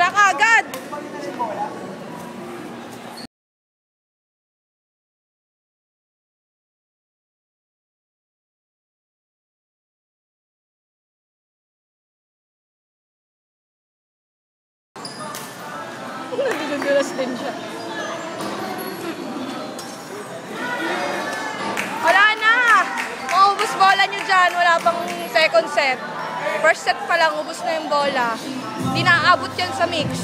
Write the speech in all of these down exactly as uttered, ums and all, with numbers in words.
Sira ka agad! Nadudulas din siya. Wala na! Maubos bola nyo dyan. Wala pang second set. First set pa lang, ubos na yung bola. Hindi naaabot yan sa mix.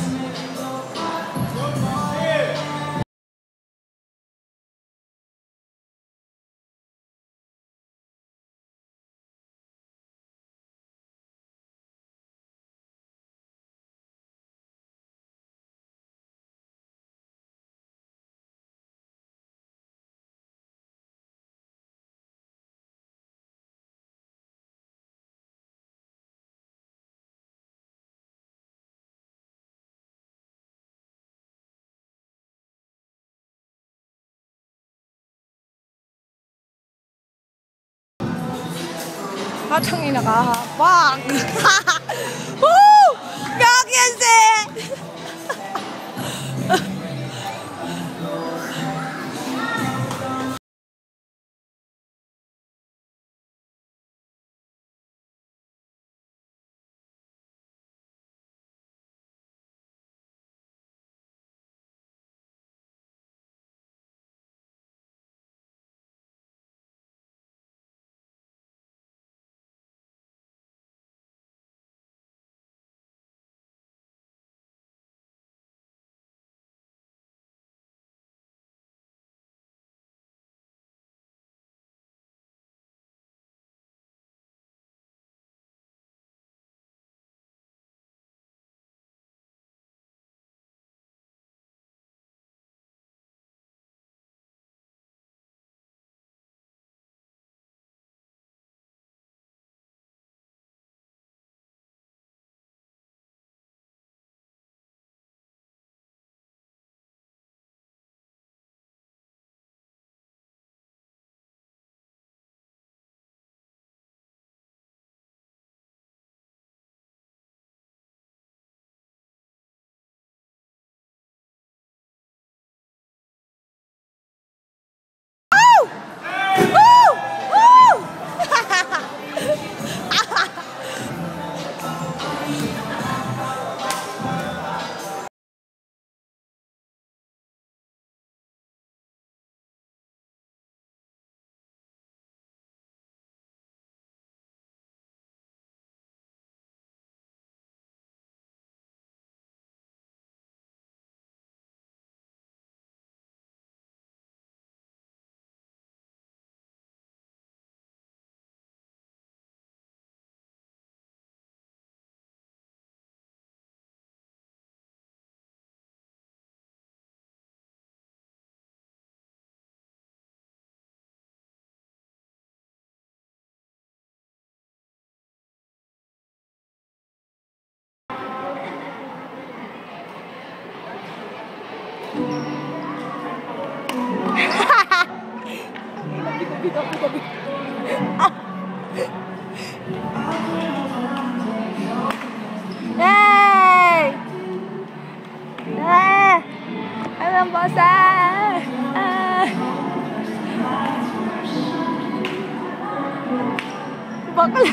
Atang ina ka, fuck! Woo! Gagyase! Hey! Ah! Anong bosa? Ah! Bakla!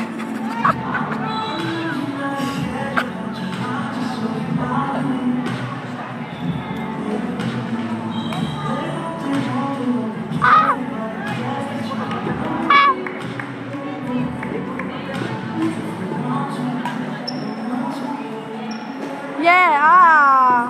Yeah, ah.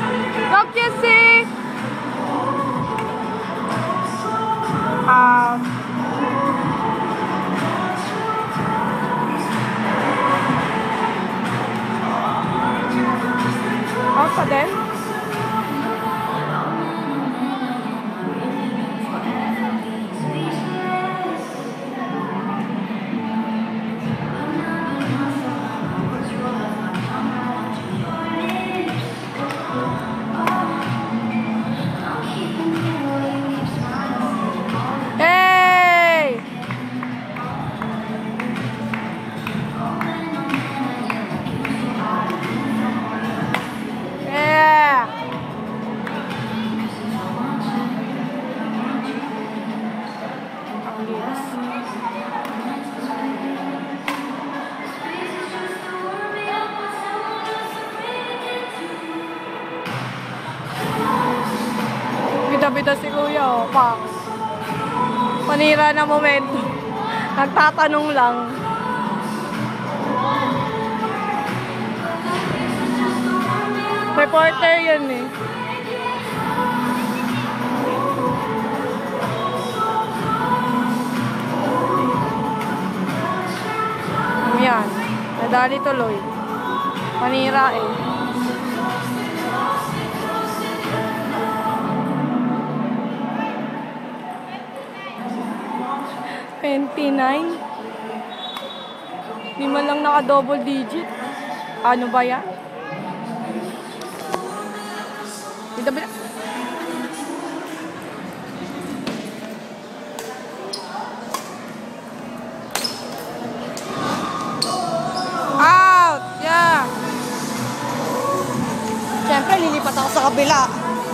Look, you see. Um Linis. Bida-bida si Kuya, oh, Pax. Panira na momento. Nagtatanong lang. Reporter yun eh. Yan. Nadali tuloy. Panira eh. twenty-nine. Di man lang naka-double digit. Ano ba yan? Bida-bida. Out! Yeah! Siyempre, lilipat ako sa kabila.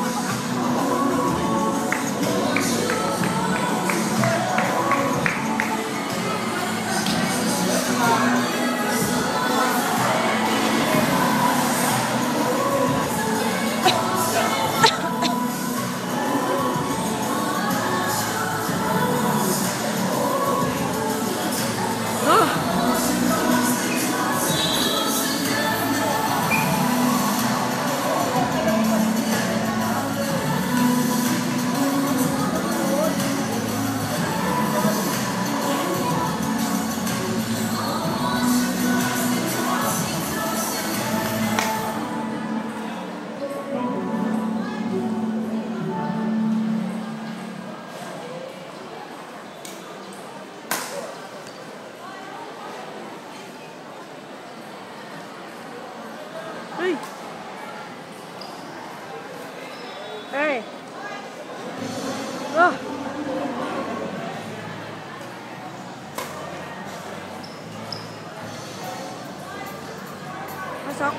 Hey! Hey! Ah! Pasok!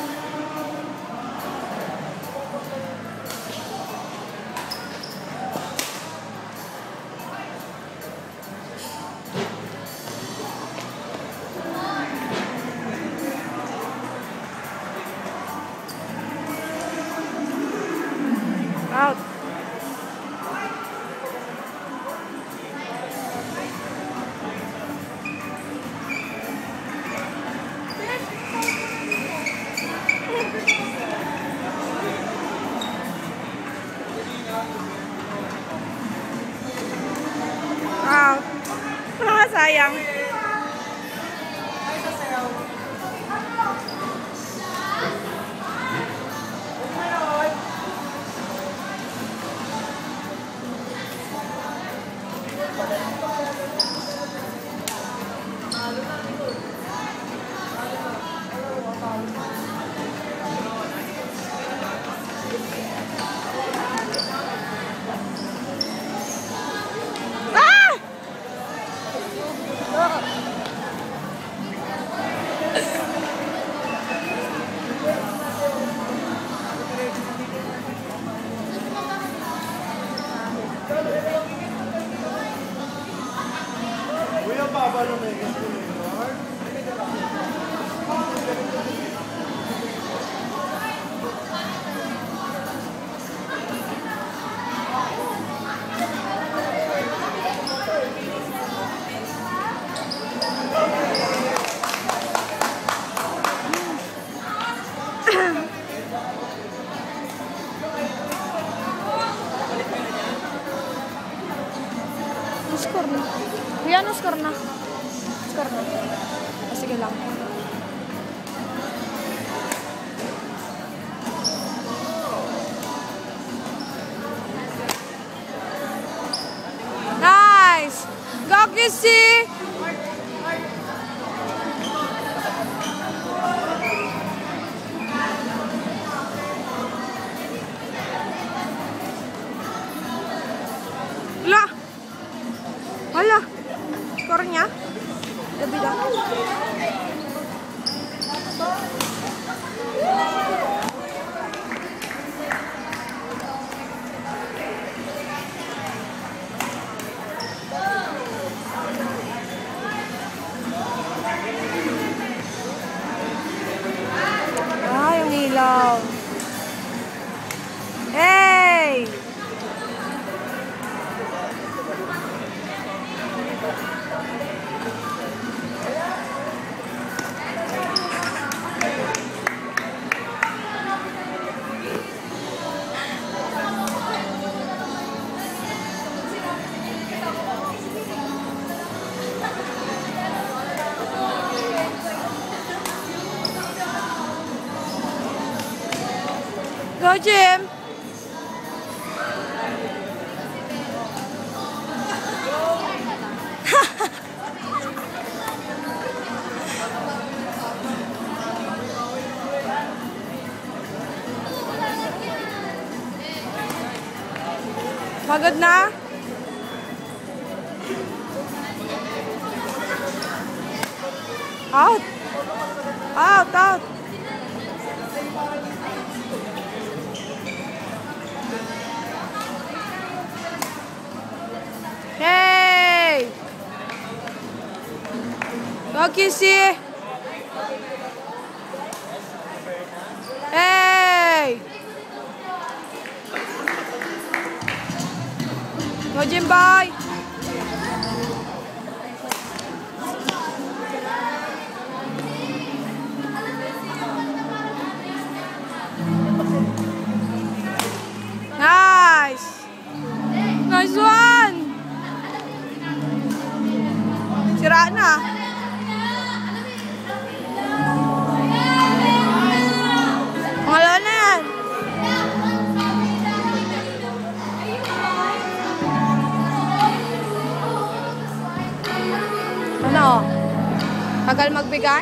Out. Out. Nakasayang. Score na. Kuya, ano score na? Score na. O, sige lang. Nice! Go, Kissy! La! Hala! Score niya? Nabida. Go, Jim! Pagod na? Out! Out! Out! Hey! Go, Kissy! Hey! Go, Jim Boy! Nice! Nice one! Sira na. Wala na yan. Ano? Tagal magbigay?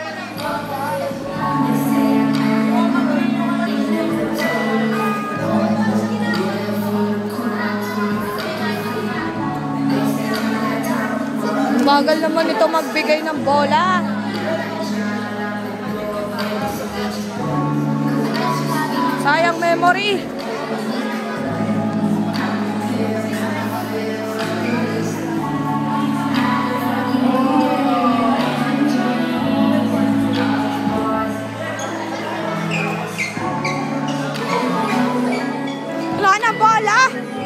Bagal naman ito magbigay ng bola. Sayang memory. Wala na bola.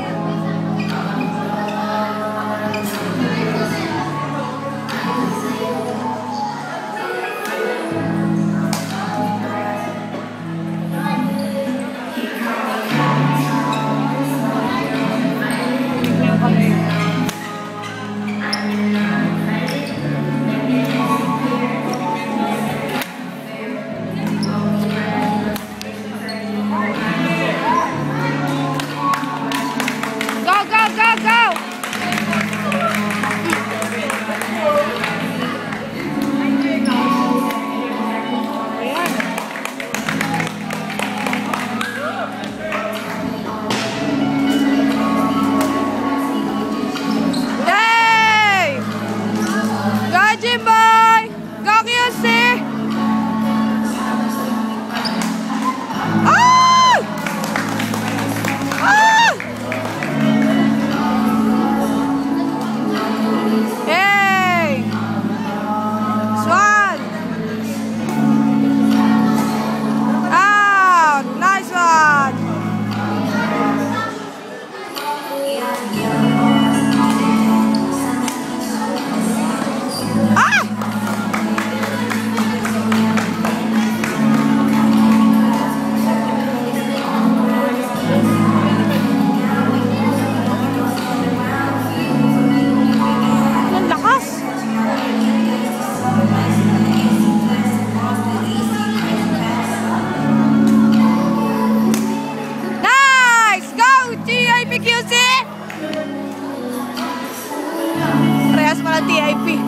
Parehas pala T I P.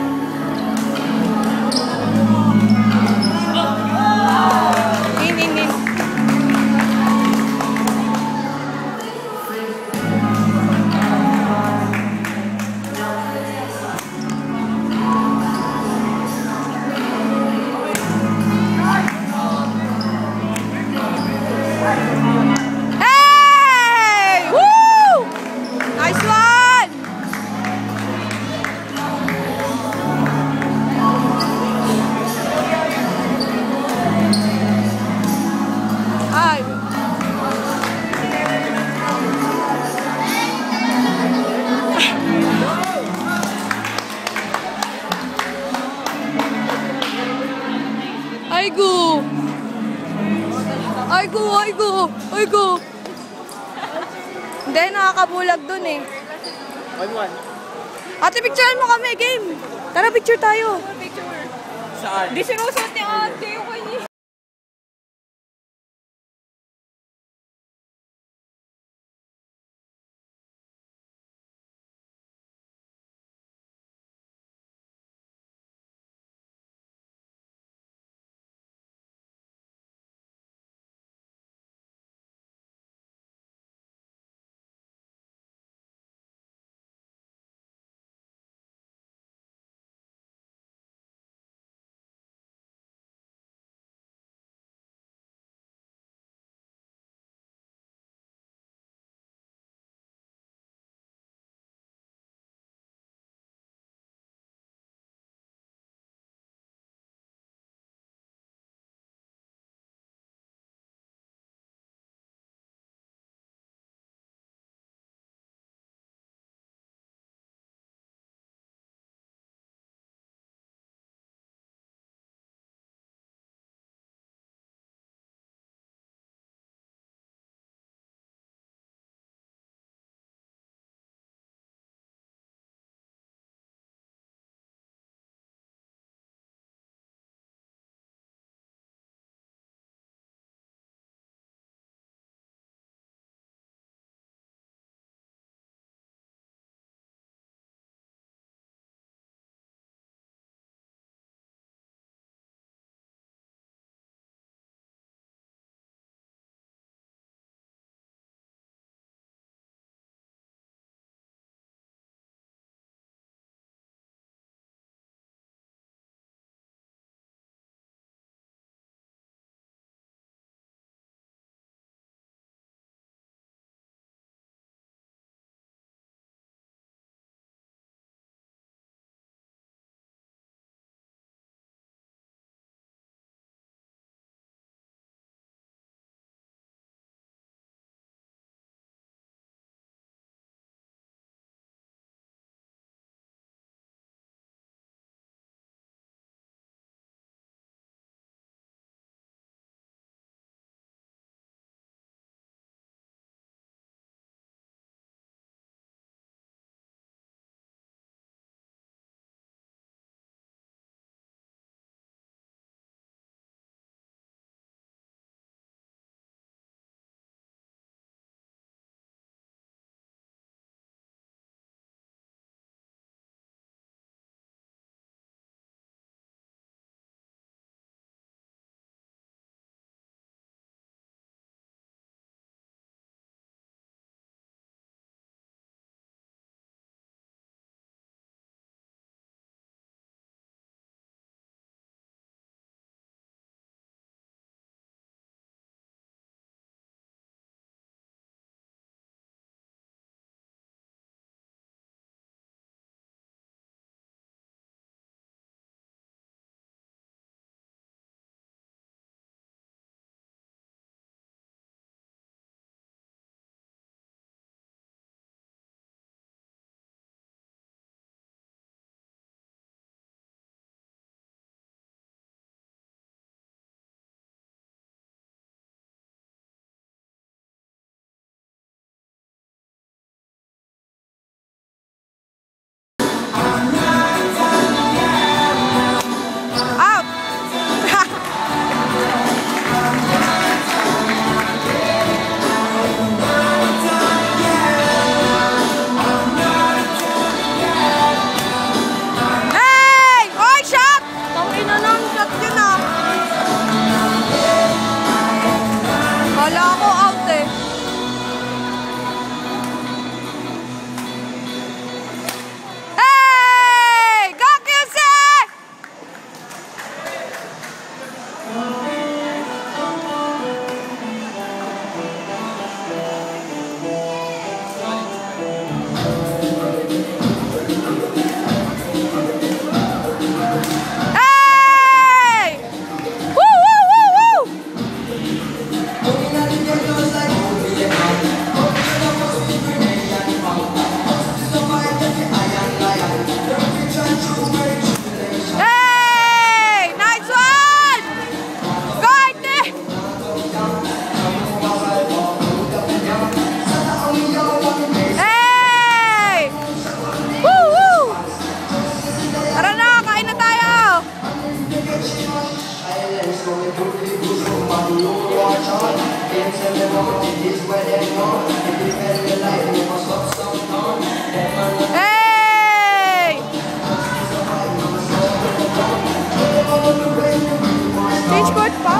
In, in, in. Hey! Woo! Nice one! Ay. Ay go! Ay go! Ay go! Ay go! Hindi, nakakabulag dun eh. one one. Ate, picturean mo kami, game! Tara, picture tayo. Saan? Di sinusot ni ate yung kanya. Hey! Change court pa.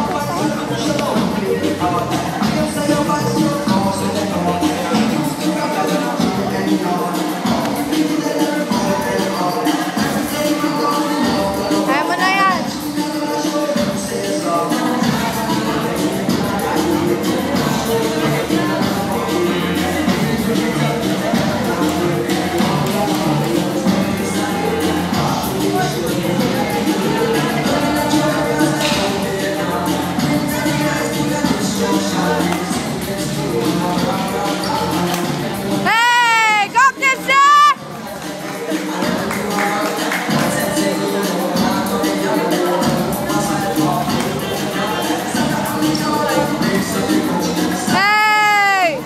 Kaya mo na yan. Hey! Go, Gibson! Hey!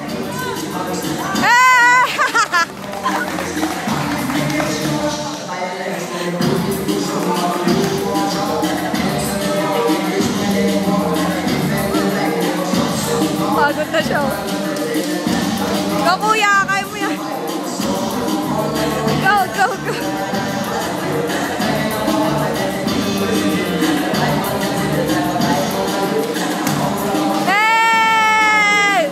Pagod na siya. Go, kuya! Kaya mo yan. Go, go, go. Hey!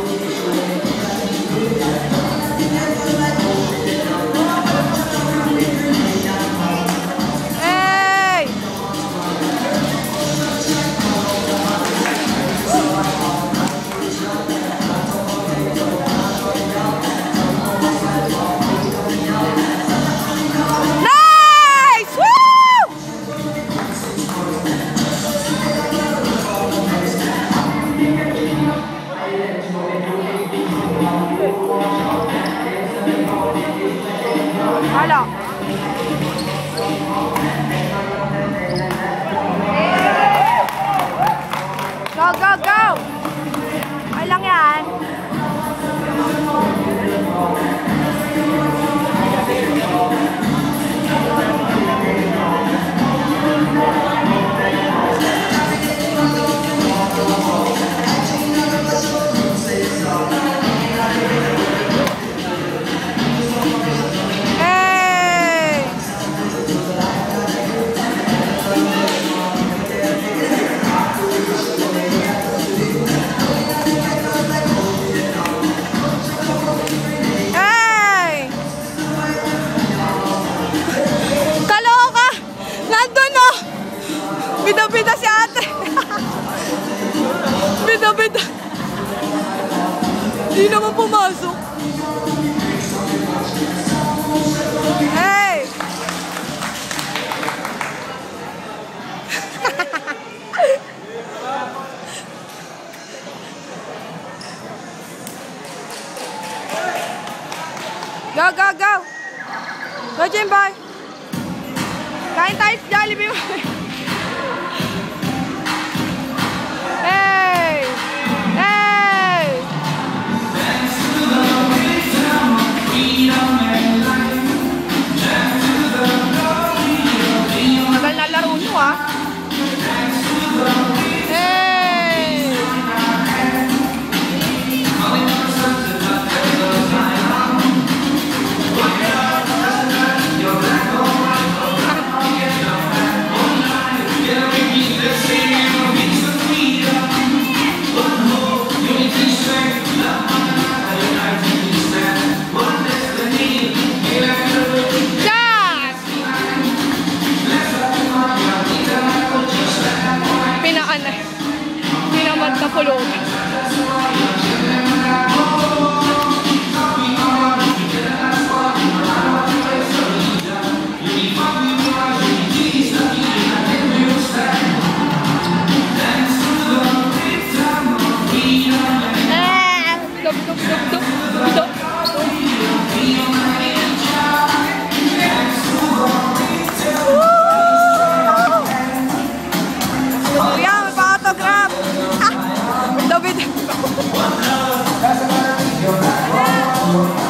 Hey! Nice! Woo! Hala. Go, go, go! Ay lang yan. Hey! Hey! Kaloka! Nandun no! Bida-bida si ate! Bida-bida! Di naman pumasok. Hey! Go, go, go! Go, Jimboy! Kain tayo sa Jollibee! Hey! Hey! Tagal na laro nyo ah! Hey! Yes! Pinaan na. Pinamad na pulog. Eh! Dub, dub, dub, dub, dub. Kuya, may pa-autograph. Ah! David.